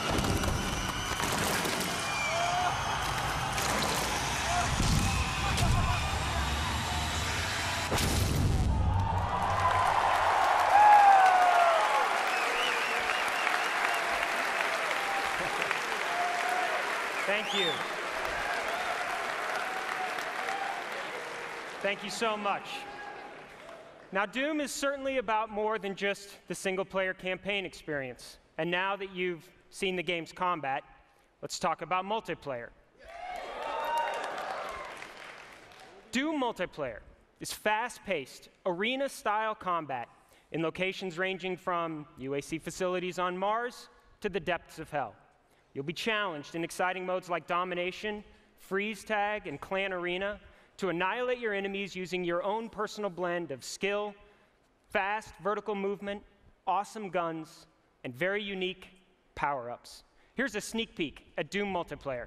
Thank you. Thank you so much. Now, Doom is certainly about more than just the single-player campaign experience. And now that you've seen the game's combat, let's talk about multiplayer. Doom multiplayer is fast-paced, arena-style combat in locations ranging from UAC facilities on Mars to the depths of hell. You'll be challenged in exciting modes like Domination, Freeze Tag, and Clan Arena to annihilate your enemies using your own personal blend of skill, fast vertical movement, awesome guns, and very unique power-ups. Here's a sneak peek at Doom multiplayer.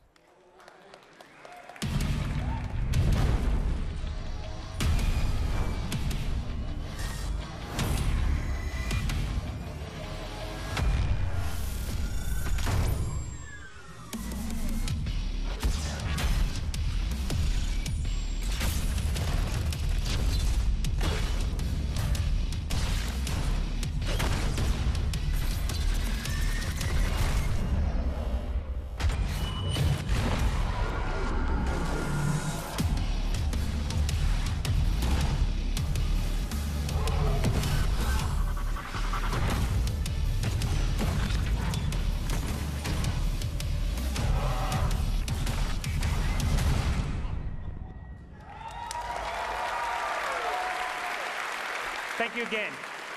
Thank you again.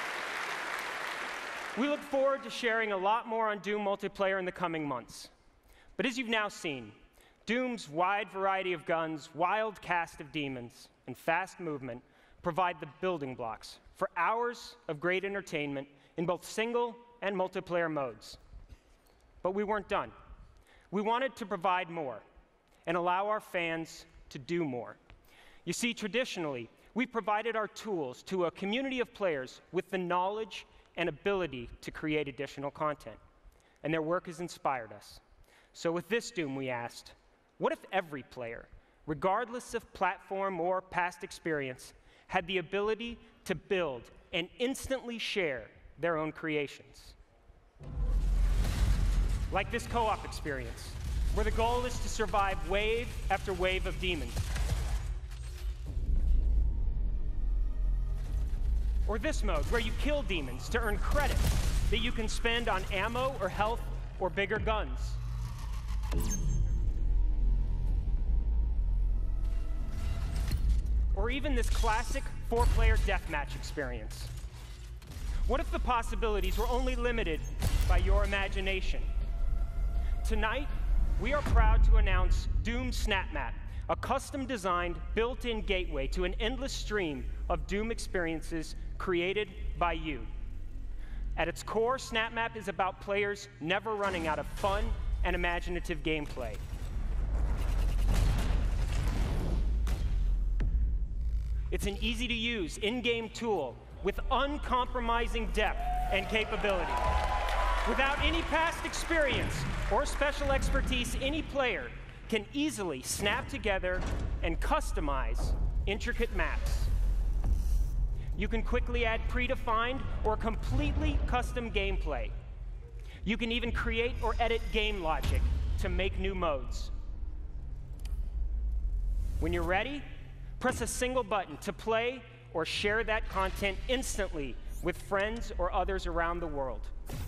We look forward to sharing a lot more on Doom multiplayer in the coming months. But as you've now seen, Doom's wide variety of guns, wild cast of demons, and fast movement provide the building blocks for hours of great entertainment in both single and multiplayer modes. But we weren't done. We wanted to provide more and allow our fans to do more. You see, traditionally, we've provided our tools to a community of players with the knowledge and ability to create additional content. And their work has inspired us. So with this Doom, we asked, what if every player, regardless of platform or past experience, had the ability to build and instantly share their own creations? Like this co-op experience, where the goal is to survive wave after wave of demons. Or this mode, where you kill demons to earn credits that you can spend on ammo or health or bigger guns. Or even this classic 4-player deathmatch experience. What if the possibilities were only limited by your imagination? Tonight, we are proud to announce Doom SnapMap, a custom-designed, built-in gateway to an endless stream of Doom experiences created by you. At its core, SnapMap is about players never running out of fun and imaginative gameplay. It's an easy-to-use, in-game tool with uncompromising depth and capability. Without any past experience or special expertise, any player can easily snap together and customize intricate maps. You can quickly add predefined or completely custom gameplay. You can even create or edit game logic to make new modes. When you're ready, press a single button to play or share that content instantly with friends or others around the world.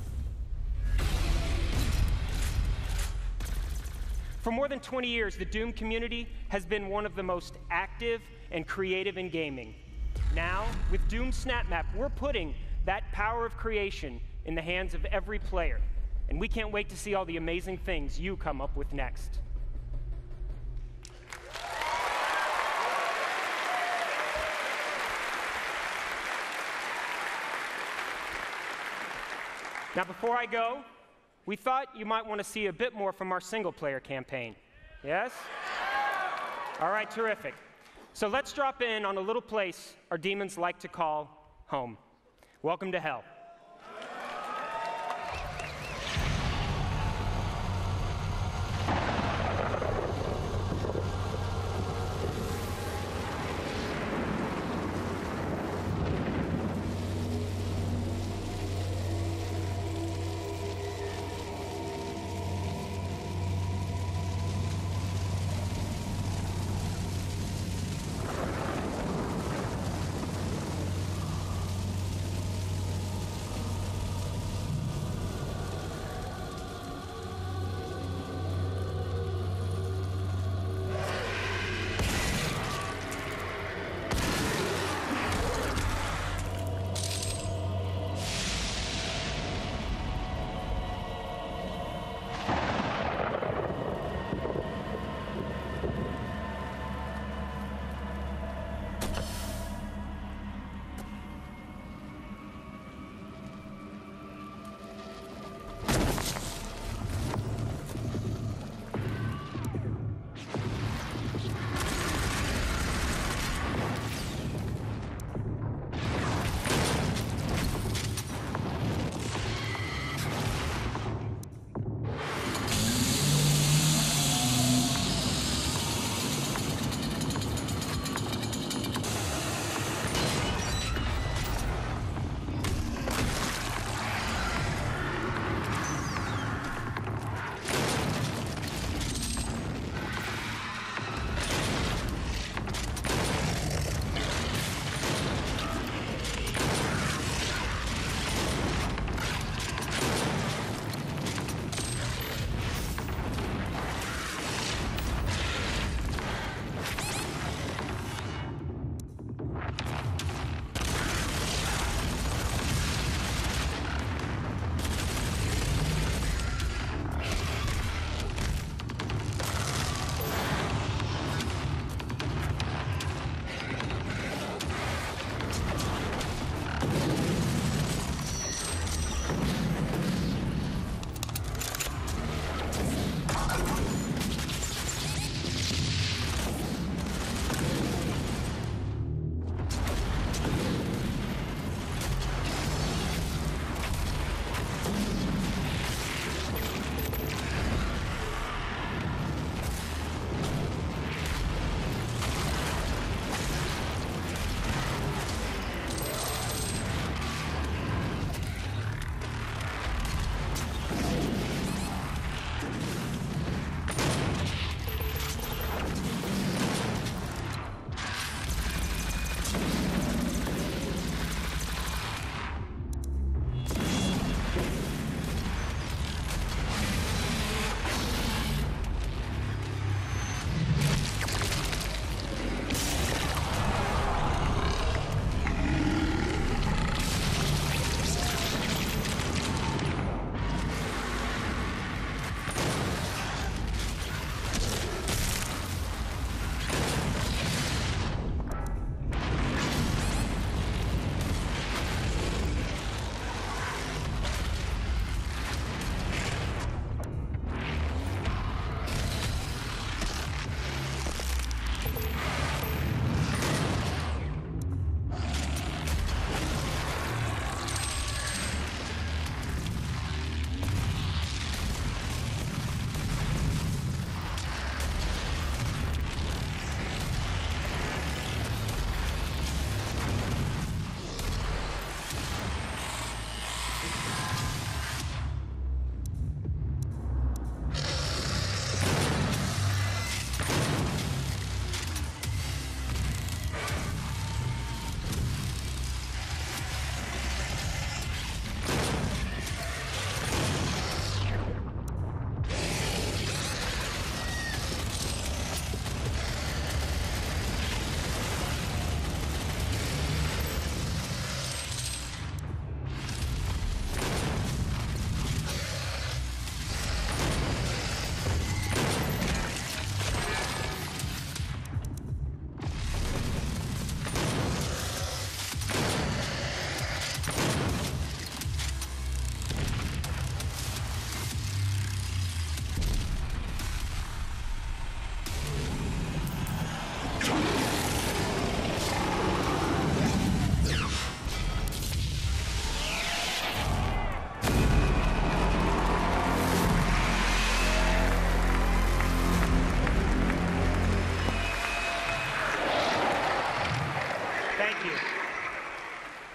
For more than 20 years, the Doom community has been one of the most active and creative in gaming. Now, with Doom SnapMap, we're putting that power of creation in the hands of every player. And we can't wait to see all the amazing things you come up with next. Now, before I go, we thought you might want to see a bit more from our single-player campaign. Yes? All right, terrific. So let's drop in on a little place our demons like to call home. Welcome to hell.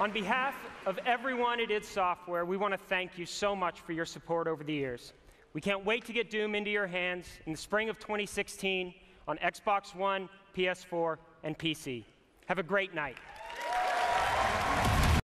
On behalf of everyone at id Software, we want to thank you so much for your support over the years. We can't wait to get Doom into your hands in the spring of 2016 on Xbox One, PS4, and PC. Have a great night.